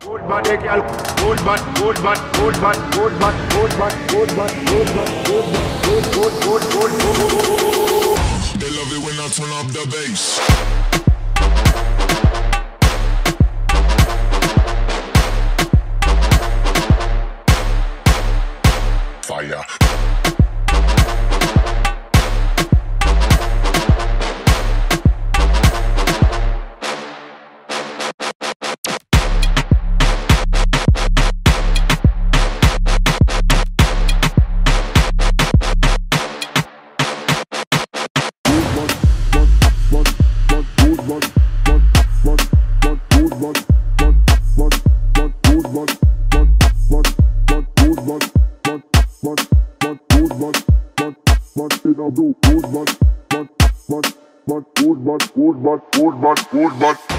Good bad, girl. Good bad, good bad, good bad, good bad, good bad, good bad, good bad, good, good. They love it when I turn up the bass. Fire. Good,